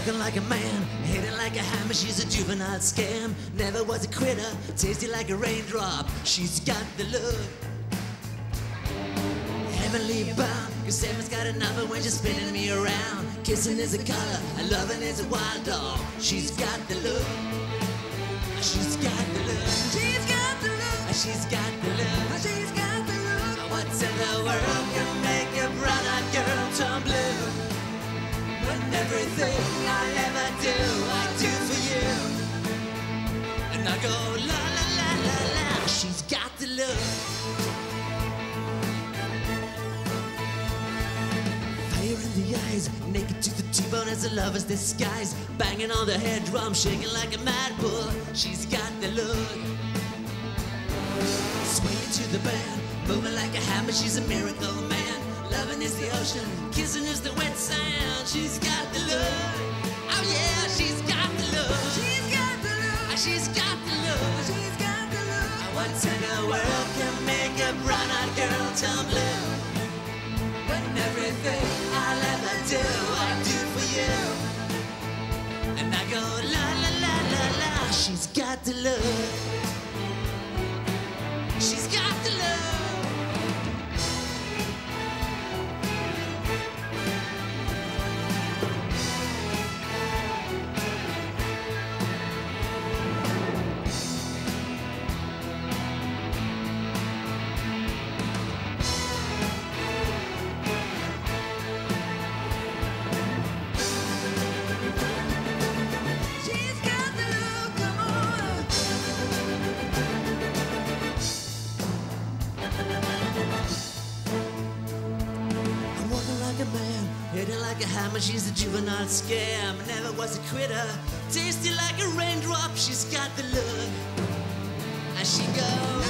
Walking like a man, hitting like a hammer. She's a juvenile scam. Never was a quitter, tasty like a raindrop. She's got the look, heavenly bound. Cause heaven's got a number when she's spinning me around. Kissing is a color, and loving is a wild dog. She's got the look, she's got the look, she's got the look, she's got the look, she's got the look. What's in the world can make a brown-eyed girl turn blue? When everything I ever do, I do for you. And I go la la la la la. She's got the look. Fire in the eyes, naked to the T-bone as a lover's disguise. Banging on the head drum, shaking like a mad bull. She's got the look. Swaying to the band, moving like a hammer. She's a miracle man. Loving is the ocean, kissing is the wet sand. She's got the look. Oh yeah, she's got the look. She's got the look. She's got the look. She's got the look. What's in the world can make a brown-eyed girl turn blue? When everything I'll ever do, I do for you. And I go la la la la la. She's got the look. She's got the look. Hitting like a hammer, she's a juvenile scam. Never was a quitter, tasty like a raindrop. She's got the look, and she goes.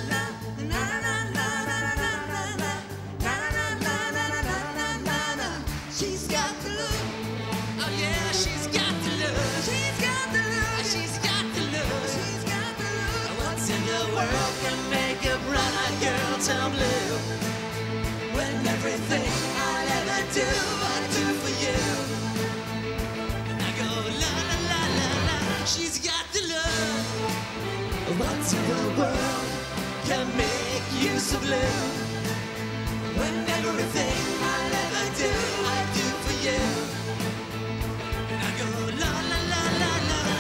She's got the look. Oh yeah, she's got the look. She's got the look. She's got the look. She's got the look. What's in the world can make a brown-eyed girl turn blue? When everything I'll ever do, I do for you. And I go la la la la la. She's got the love. What's in the world can make you so blue? When everything I'll ever do, I do for you. And I go la la la la la.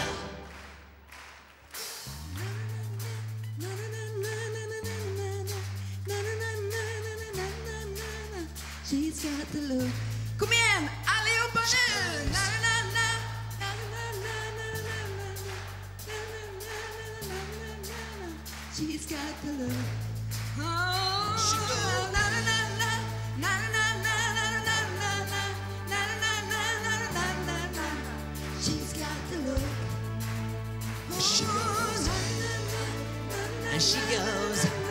She's got the look. Kom igen, allihopa nu! She's got the look. She's got the look. She goes. And she goes.